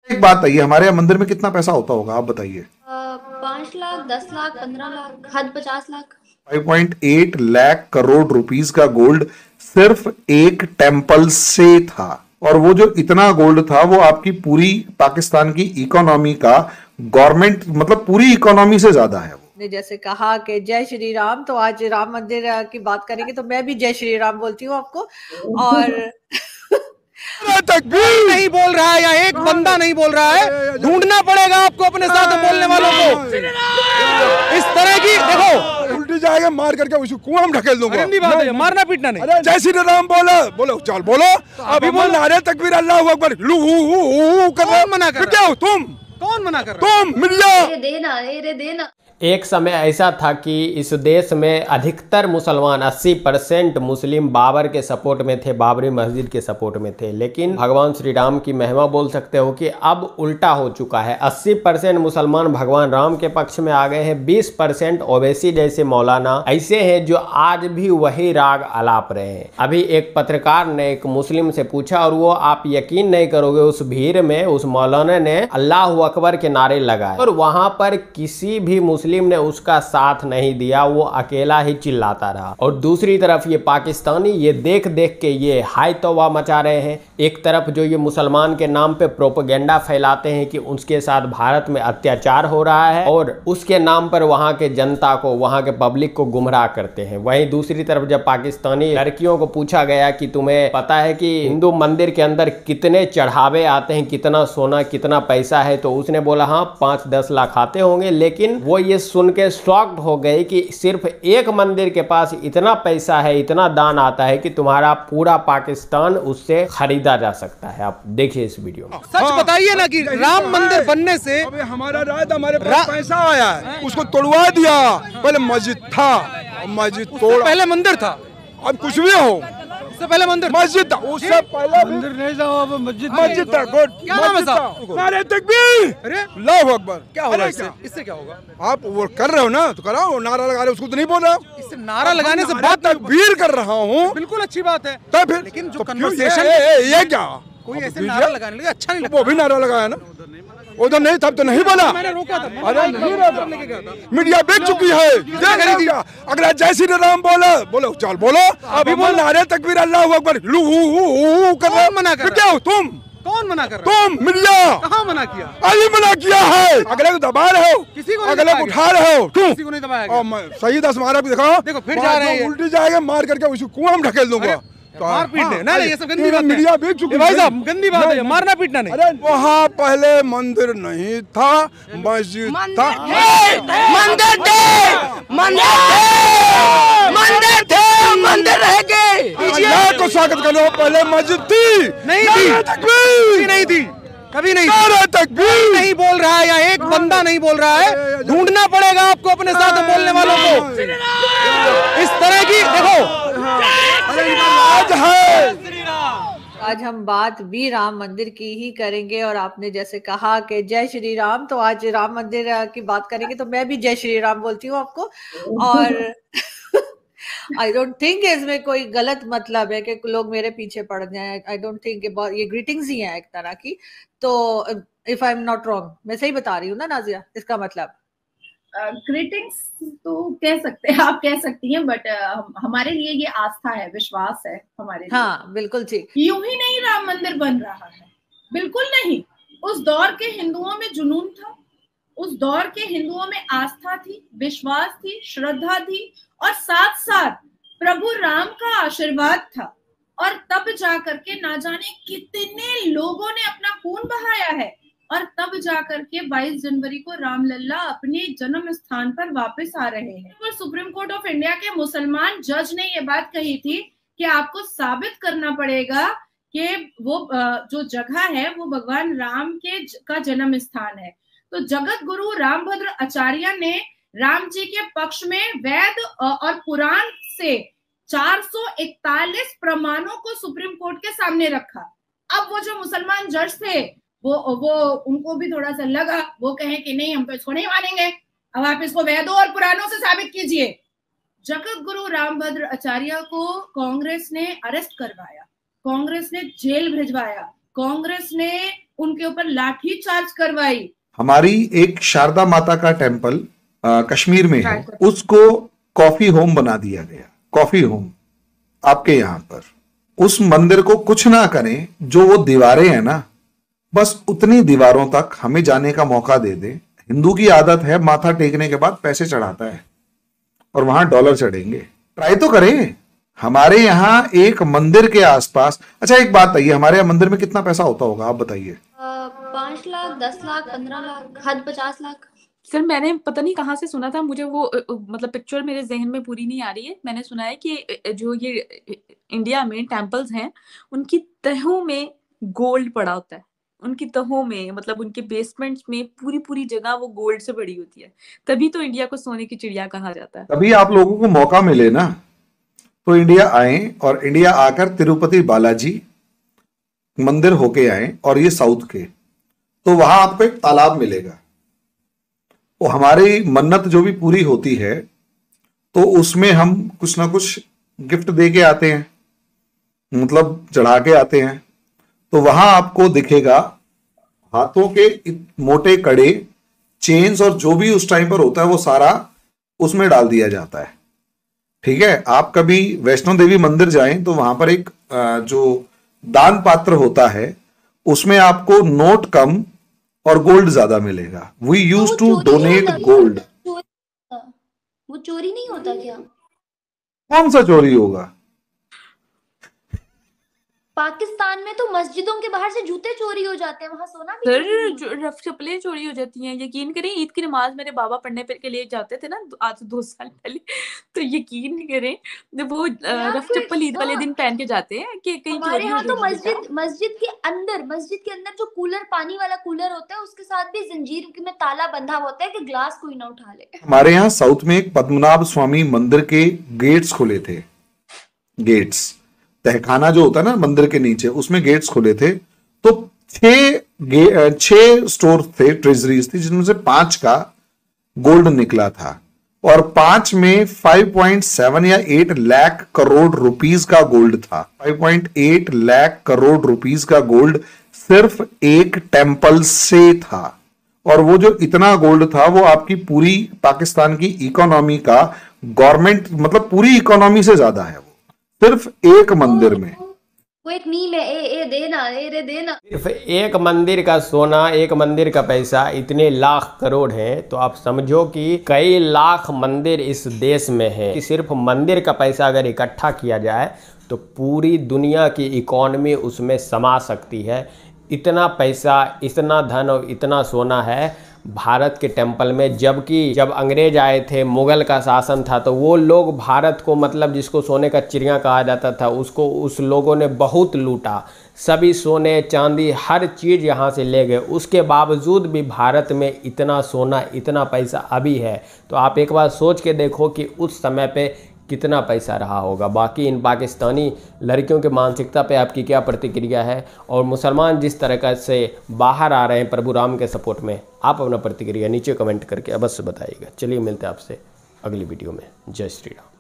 एक बात बताइए, हमारे यहाँ मंदिर में कितना पैसा होता होगा, आप बताइए। 5 लाख, 10 लाख, 15 लाख, हद 50 लाख। 5.8 लाख करोड़ रुपीस का गोल्ड सिर्फ एक टेम्पल से था। और वो जो इतना गोल्ड था वो आपकी पूरी पाकिस्तान की इकोनॉमी का, गवर्नमेंट मतलब पूरी इकोनॉमी से ज्यादा है वो। ने जैसे कहा कि जय श्री राम, तो आज राम मंदिर की बात करेंगे तो मैं भी जय श्री राम बोलती हूँ आपको। और तकबीर नहीं बोल रहा है, या एक बंदा नहीं बोल रहा है, ढूंढना पड़ेगा आपको अपने साथ बोलने वालों को। इस तरह की देखो, उल्टी जाएगा मार करके उसी कुआं में ढकेल दूंगा। हिंदी बात है, मारना पीटना नहीं। जय श्री राम बोलो, बोलो चल बोलो। अभी बोल नारे तकबीर अल्लाह अकबर लू कर रहा, मना कर क्या हो तुम? कौन मना कर रहा है? तुम मीडिया देना। एक समय ऐसा था कि इस देश में अधिकतर मुसलमान 80% मुस्लिम बाबर के सपोर्ट में थे, बाबरी मस्जिद के सपोर्ट में थे। लेकिन भगवान श्री राम की महिमा बोल सकते हो कि अब उल्टा हो चुका है। 80% मुसलमान भगवान राम के पक्ष में आ गए हैं। 20% ओवैसी जैसे मौलाना ऐसे हैं जो आज भी वही राग अलाप रहे हैं। अभी एक पत्रकार ने एक मुस्लिम से पूछा और वो, आप यकीन नहीं करोगे, उस भीड़ में उस मौलाना ने अल्लाह अकबर के नारे लगाए और वहां पर किसी भी मुस्लिम ने उसका साथ नहीं दिया, वो अकेला ही चिल्लाता रहा। और दूसरी तरफ ये पाकिस्तानी ये देख देख के ये हाय तौबा मचा रहे हैं। एक तरफ जो ये मुसलमान के नाम पे प्रोपेगेंडा फैलाते हैं कि उसके साथ भारत में अत्याचार हो रहा है और उसके नाम पर वहां के जनता को, वहां के पब्लिक को गुमराह करते हैं। वहीं दूसरी तरफ जब पाकिस्तानी लड़कियों को पूछा गया कि तुम्हें पता है कि हिंदू मंदिर के अंदर कितने चढ़ावे आते हैं, कितना सोना कितना पैसा है, तो उसने बोला हाँ 5-10 लाख आते होंगे। लेकिन वो ये सुन के शॉक्ड हो गए कि सिर्फ एक मंदिर के पास इतना पैसा है, इतना दान आता है कि तुम्हारा पूरा पाकिस्तान उससे खरीदा जा सकता है। आप देखिए इस वीडियो में। सच बताइए ना कि राम मंदिर बनने से अबे हमारा राज, हमारे पास पैसा आया है, उसको तोड़वा दिया। पहले मस्जिद था, मस्जिद तोड़, पहले मंदिर था, अब कुछ भी हो, उससे पहले मंदिर मस्जिद था, उससे पहले मंदिर नहीं था, मस्जिद था। गुड, क्या नाम है साहब? नारे तकबीर, अरे अल्लाह अकबर। क्या होगा इससे? इससे क्या होगा? आप वो कर रहे हो ना, तो कराओ, नारा लगा रहे हो, उसको तो नहीं बोल रहे हो। इससे नारा लगाने से बात तकबीर कर रहा हूँ, बिल्कुल अच्छी बात है। तब फिर लेकिन जो तो क्यों कन्वर्सेशन ये क्या कोई ऐसे नारा लगाने लगे, अच्छा नहीं लगता। वो भी नारा लगाया ना, उधर नहीं, तब तो नहीं बोला। मैंने रोका था, अरे नहीं रोका, मीडिया बिक चुकी है। अगला जय श्री राम बोलो, बोलो चल बोलो। अभी बोल नारे तकबीर अल्लाह अकबर लू कर रहा, मना कर, क्या हो तुम? कौन मना कर रहा है? तुम मीडिया कहाँ मना किया? अली मना किया है। अगले को दबा रहे हो, किसी को अगले को उठा रहे हो, क्यों? किसी को नहीं दबाया गया। सही 10 मारा भी दिखाओ, देखो फिर जा रहे हैं, उल्टी जाएगा मार करके उसी कुआं में ढकेल दूंगा। मार पीटने ना, ये सब गंदी बात है। मीडिया बिक चुकी है भाई साहब, गंदी बात है, मारना पीटना नहीं। अरे वहाँ पहले मंदिर नहीं था, मस्जिद था। मंदिर थे, मंदिर रह गए। अल्लाह को स्वागत करो, पहले मस्जिद थी, नहीं थी, नहीं थी, कभी नहीं थी। तकबीर नहीं बोल रहा है, या एक बंदा नहीं बोल रहा है, ढूंढना पड़ेगा आपको अपने साथ बोलने वालों को। इस तरह की देखो, आज हम बात भी राम मंदिर की ही करेंगे। और आपने जैसे कहा कि जय श्री राम, तो आज राम मंदिर की बात करेंगे तो मैं भी जय श्री राम बोलती हूँ आपको। और आई डोंट थिंक इसमें कोई गलत मतलब है कि लोग मेरे पीछे पड़ जाएं। आई डोंट थिंक ये ग्रीटिंग्स ही हैं एक तरह की। तो if I am not wrong, मैं सही बता रही हूँ ना नाजिया, इसका मतलब? ग्रीटिंग्स तो कह सकते हैं, आप कह सकती हैं, बट हमारे लिए ये आस्था है, विश्वास है हमारे लिए। हाँ बिल्कुल ठीक। यूं ही नहीं राम मंदिर बन रहा है, बिल्कुल नहीं। उस दौर के हिंदुओं में जुनून था, उस दौर के हिंदुओं में आस्था थी, विश्वास थी, श्रद्धा थी, और साथ साथ प्रभु राम का आशीर्वाद था। और तब जाकर के ना जाने कितने लोगों ने अपना खून बहाया है, और तब जाकर के 22 जनवरी को रामलला अपने जन्म स्थान पर वापस आ रहे हैं। और सुप्रीम कोर्ट ऑफ इंडिया के मुसलमान जज ने ये बात कही थी कि आपको साबित करना पड़ेगा कि वो जो जगह है वो भगवान राम के का जन्म स्थान है। तो जगत गुरु रामभद्र आचार्य ने राम जी के पक्ष में वेद और पुराण से 441 प्रमाणों को सुप्रीम कोर्ट के सामने रखा। अब वो जो मुसलमान जज थे वो उनको भी थोड़ा सा लगा, वो कहें कि नहीं हम तो इसको नहीं मानेंगे, अब आप इसको वेदों और पुराणों से साबित कीजिए। जगत गुरु रामभद्र आचार्य को कांग्रेस ने अरेस्ट करवाया, कांग्रेस ने जेल भिजवाया, कांग्रेस ने उनके ऊपर लाठी चार्ज करवाई। हमारी एक शारदा माता का टेम्पल कश्मीर में है, उसको कॉफी होम बना दिया गया। कॉफी होम आपके यहाँ पर उस मंदिर को कुछ ना करें, जो वो दीवारें हैं ना, बस उतनी दीवारों तक हमें जाने का मौका दे दे। हिंदू की आदत है माथा टेकने के बाद पैसे चढ़ाता है, और वहां डॉलर चढ़ेंगे। ट्राई तो करें। हमारे यहाँ एक मंदिर के आसपास, अच्छा एक बात बताइए, हमारे यहाँ मंदिर में कितना पैसा होता होगा, आप बताइए। 5 लाख, 10 लाख, 15 लाख, हद 50 लाख। सर मैंने पता नहीं कहाँ से सुना था, मुझे वो मतलब पिक्चर मेरे जहन में पूरी नहीं आ रही है। मैंने सुना है कि जो ये इंडिया में टेम्पल्स हैं, उनकी तहों में गोल्ड पड़ा होता है। उनकी तहों में, मतलब उनके बेसमेंट्स में पूरी पूरी जगह वो गोल्ड से भरी होती है। तभी तो इंडिया को सोने की चिड़िया कहा जाता है। तभी आप लोगों को मौका मिले ना, तो इंडिया आए, और इंडिया आकर तिरुपति बालाजी मंदिर होके आए, और ये साउथ के, तो वहां आपको एक तालाब मिलेगा। वो हमारी मन्नत जो भी पूरी होती है, तो उसमें हम कुछ ना कुछ गिफ्ट दे के आते हैं, मतलब चढ़ा के आते हैं। तो वहां आपको दिखेगा हाथों के मोटे कड़े, चेन्स, और जो भी उस टाइम पर होता है वो सारा उसमें डाल दिया जाता है। ठीक है, आप कभी वैष्णो देवी मंदिर जाएं तो वहां पर एक जो दान पात्र होता है, उसमें आपको नोट कम और गोल्ड ज्यादा मिलेगा। We use to donate gold. वो चोरी नहीं होता क्या? कौन सा चोरी होगा? पाकिस्तान में तो मस्जिदों के बाहर से जूते चोरी हो जाते हैं, वहां सोना भी सर रफ चप्पलें चोरी हो जाती हैं। यकीन करें, ईद की नमाज मेरे बाबा पढ़ने के लिए जाते थे ना, आज 2 साल पहले, तो यकीन करें जब वो रफ चप्पल ईद वाले दिन पहन के जाते हैं कि कहीं हमारे चोरी यहाँ हो तो मस्जिद के अंदर जो कूलर, पानी वाला कूलर होता है, उसके साथ भी जंजीर में ताला बंधा होता है कि ग्लास कोई ना उठा ले। हमारे यहाँ साउथ में एक पद्मनाभ स्वामी मंदिर के गेट्स खुले थे। गेट्स, तहखाना जो होता है ना मंदिर के नीचे, उसमें गेट्स खुले थे। तो 6 स्टोर थे, ट्रेजरीज थी, जिनमें से 5 का गोल्ड निकला था, और 5 में 5.7 या 8 लाख करोड़ रुपीस का गोल्ड था। 5.8 लाख करोड़ रुपीस का गोल्ड सिर्फ एक टेम्पल से था। और वो जो इतना गोल्ड था, वो आपकी पूरी पाकिस्तान की इकोनॉमी का, गवर्नमेंट मतलब पूरी इकोनॉमी से ज्यादा है, वो सिर्फ एक मंदिर में। वो एक मीम है, ए देना, ए रे देना। सिर्फ एक मंदिर का सोना, एक मंदिर का पैसा इतने लाख करोड़ है, तो आप समझो कि कई लाख मंदिर इस देश में है। कि सिर्फ मंदिर का पैसा अगर इकट्ठा किया जाए तो पूरी दुनिया की इकोनॉमी उसमें समा सकती है। इतना पैसा, इतना धन और इतना सोना है भारत के टेम्पल में। जबकि जब अंग्रेज आए थे, मुगल का शासन था, तो वो लोग भारत को, मतलब जिसको सोने का चिड़िया कहा जाता था, उसको उस लोगों ने बहुत लूटा। सभी सोने चांदी हर चीज़ यहाँ से ले गए। उसके बावजूद भी भारत में इतना सोना, इतना पैसा अभी है। तो आप एक बार सोच के देखो कि उस समय पे कितना पैसा रहा होगा। बाकी इन पाकिस्तानी लड़कियों के मानसिकता पे आपकी क्या प्रतिक्रिया है, और मुसलमान जिस तरह से बाहर आ रहे हैं प्रभु राम के सपोर्ट में, आप अपना प्रतिक्रिया नीचे कमेंट करके अवश्य बताइएगा। चलिए मिलते हैं आपसे अगली वीडियो में। जय श्री राम।